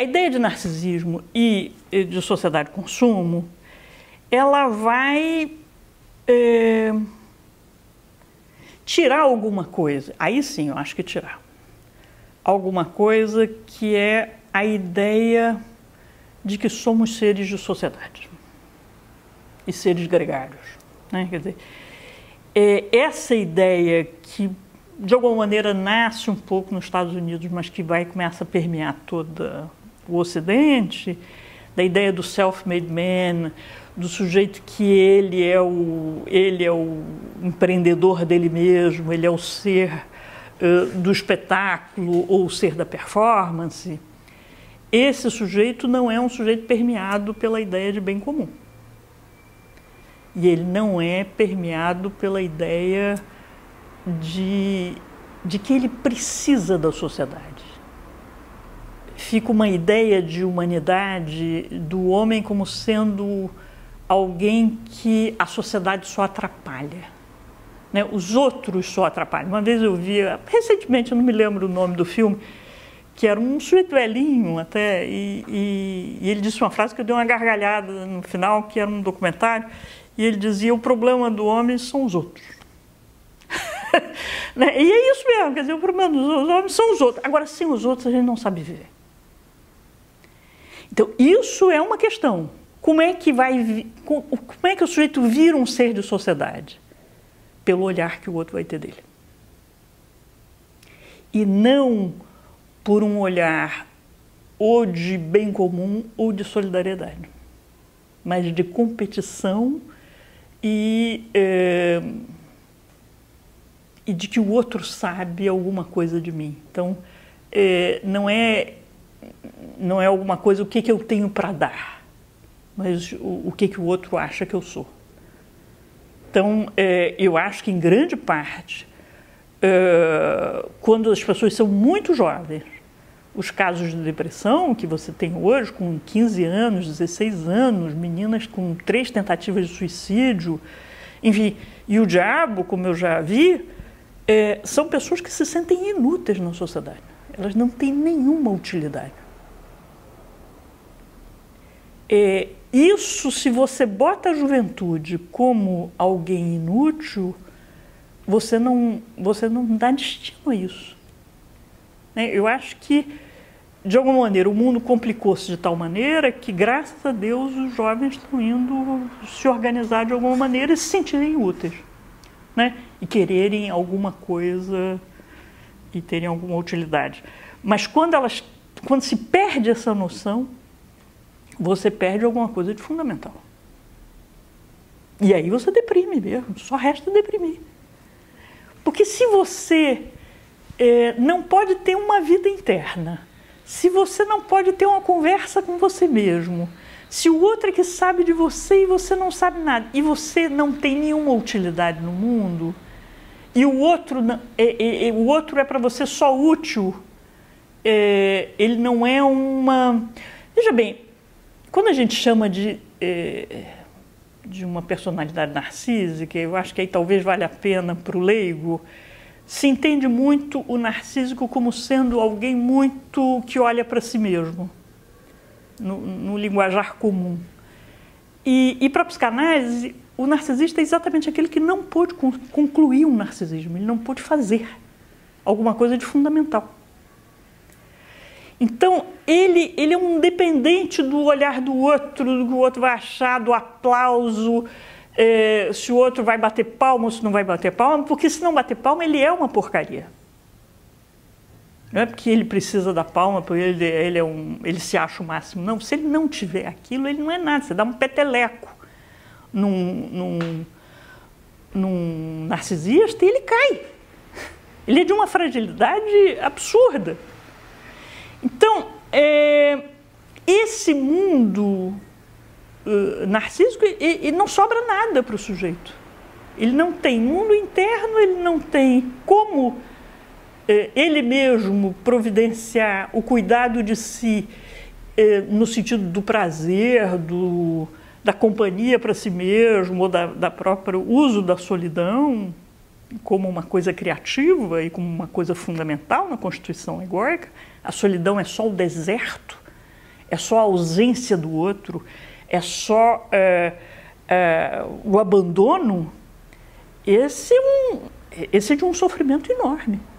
a ideia de narcisismo e de sociedade de consumo, ela vai tirar alguma coisa, aí sim eu acho que tirar, alguma coisa que é a ideia de que somos seres de sociedade e seres gregários, né? Quer dizer, essa ideia que de alguma maneira nasce um pouco nos Estados Unidos, mas que começa a permear todo o Ocidente, da ideia do self-made man, do sujeito que ele é o empreendedor dele mesmo, ele é o ser do espetáculo ou o ser da performance. Esse sujeito não é um sujeito permeado pela ideia de bem comum. E ele não é permeado pela ideia de que ele precisa da sociedade. Fica uma ideia de humanidade do homem como sendo alguém que a sociedade só atrapalha, né? Os outros só atrapalham. Uma vez eu vi, recentemente, eu não me lembro o nome do filme, que era um sujeito velhinho até, e ele disse uma frase que eu dei uma gargalhada no final, que era um documentário, e ele dizia: o problema do homem são os outros. Né? E é isso mesmo, quer dizer, o problema dos homens são os outros. Agora, sem os outros, a gente não sabe viver. Então, isso é uma questão. Como é que o sujeito vira um ser de sociedade? Pelo olhar que o outro vai ter dele. E não por um olhar ou de bem comum ou de solidariedade, mas de competição e de que o outro sabe alguma coisa de mim. Então, não é alguma coisa, o que eu tenho para dar, mas o que o outro acha que eu sou. Então, eu acho que, em grande parte, quando as pessoas são muito jovens, os casos de depressão que você tem hoje, com 15 anos, 16 anos, meninas com 3 tentativas de suicídio, enfim, e o diabo, como eu já vi, são pessoas que se sentem inúteis na sociedade. Elas não têm nenhuma utilidade. Isso, se você bota a juventude como alguém inútil, você não dá destino a isso. Eu acho que, de alguma maneira, o mundo complicou-se de tal maneira que, graças a Deus, os jovens estão indo se organizar de alguma maneira e se sentirem úteis, né? E quererem alguma coisa e terem alguma utilidade. Mas quando se perde essa noção, você perde alguma coisa de fundamental. E aí você deprime mesmo, só resta deprimir. Porque se você não pode ter uma vida interna, se você não pode ter uma conversa com você mesmo, se o outro é que sabe de você e você não sabe nada, e você não tem nenhuma utilidade no mundo, e o outro é para você só útil, ele não é uma... Veja bem, quando a gente chama de uma personalidade narcísica, eu acho que aí talvez valha a pena para o leigo, se entende muito o narcísico como sendo alguém muito que olha para si mesmo, no linguajar comum. E para a psicanálise, o narcisista é exatamente aquele que não pôde concluir um narcisismo, ele não pôde fazer alguma coisa de fundamental. Então, ele é um dependente do olhar do outro, do que o outro vai achar, do aplauso, se o outro vai bater palma ou se não vai bater palma, porque se não bater palma, ele é uma porcaria. Não é porque ele precisa da palma, porque ele se acha o máximo. Não, se ele não tiver aquilo, ele não é nada. Você dá um peteleco num narcisista e ele cai. Ele é de uma fragilidade absurda. Então, esse mundo narcísico, e não sobra nada para o sujeito. Ele não tem mundo interno, ele não tem como ele mesmo providenciar o cuidado de si no sentido do prazer, da companhia para si mesmo, ou da própria uso da solidão como uma coisa criativa e como uma coisa fundamental na constituição egóica. A solidão é só o deserto é só a ausência do outro, é só o abandono, esse é de um sofrimento enorme.